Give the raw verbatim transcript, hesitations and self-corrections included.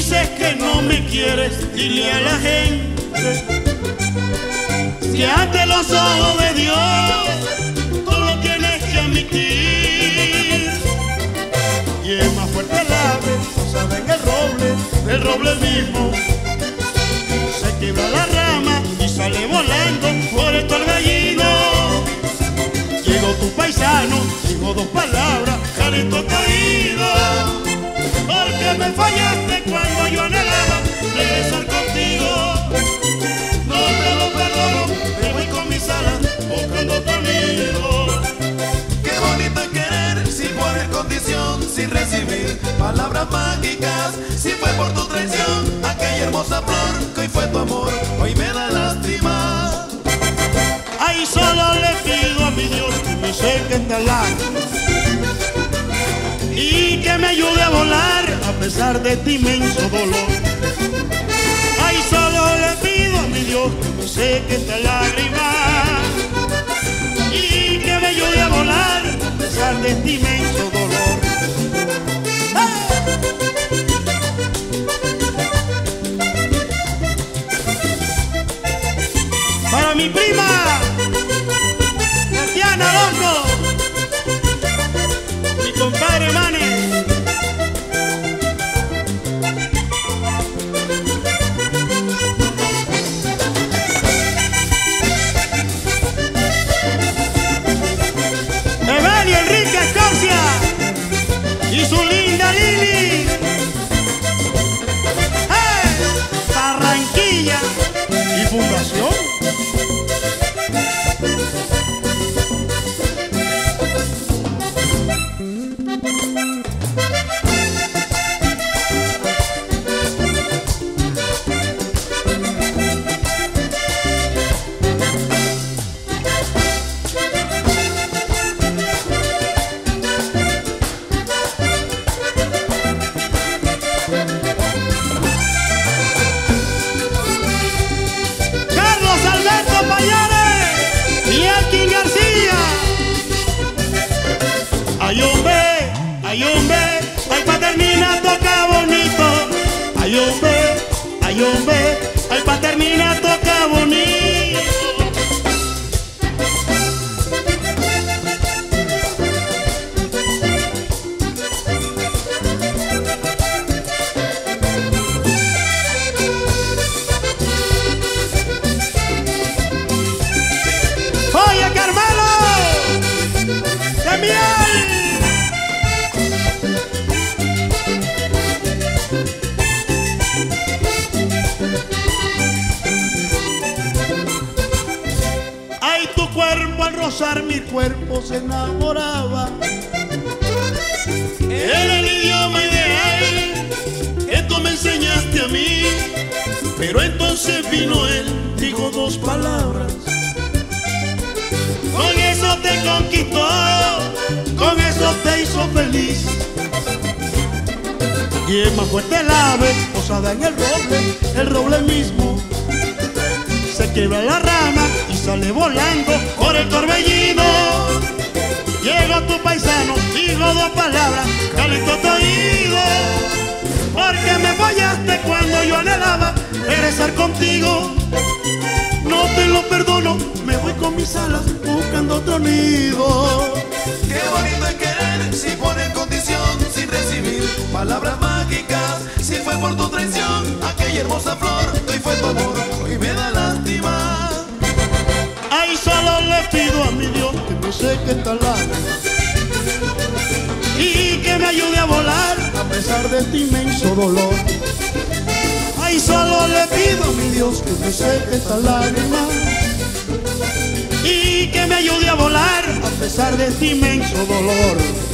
dices que no me quieres, dile a la gente que ante los ojos de Dios tú lo tienes que admitir. Y es más fuerte el ave, posada en el roble, el roble mismo se quiebra la rama y sale volando por el torbellino. Llegó tu paisano, dijo dos palabras, Carito caído, porque me fallaste cuando yo anhelaba regresar contigo. No te lo perdono, me voy con mis alas buscando otro nido. Qué bonito es querer sin poner condición, sin recibir palabras mágicas. Si fue por tu traición, aquella hermosa flor que hoy fue tu amor, hoy me da lástima. Ahí solo le pido a mi Dios que me seque esta lágrima y que me ayude a volar a pesar de este inmenso dolor. Ahí solo le pido a mi Dios que me seque esta lágrima y que me ayude a volar a pesar de este inmenso dolor. Para mi prima Tatiana Longo, mi compadre Mane. Evelio Enrique Escorcia y su linda Lili. ¡Hey! Barranquilla y Fundación. Ay hombre, ay hombre, ay pa' terminar toca bonito. Ay hombre, ay hombre, ay pa' terminar toca bonito. Oye Carmelo, de miel. Tu cuerpo al rozar mi cuerpo se enamoraba. Era el idioma ideal que tú me enseñaste a mí. Pero entonces vino él, dijo dos palabras. Con eso te conquistó, con eso te hizo feliz. Y es más fuerte el ave, posada en el roble, el roble mismo se quiebra la rama y sale volando por el torbellino. Llegó tu paisano, dijo dos palabras, Carito caído, porque me fallaste cuando yo anhelaba regresar contigo. No te lo perdono, me voy con mis alas buscando otro nido. Qué bonito es querer sin poner condición, sin recibir palabras mágicas. Si fue por tu traición, aquella hermosa flor que hoy fue tu amor, hoy me da lástima. Ahí solo le pido a mi Dios que me seque esta lágrima y que me ayude a volar a pesar de este inmenso dolor. Ahí solo le pido a mi Dios que me seque esta lágrima y que me ayude a volar a pesar de este inmenso dolor.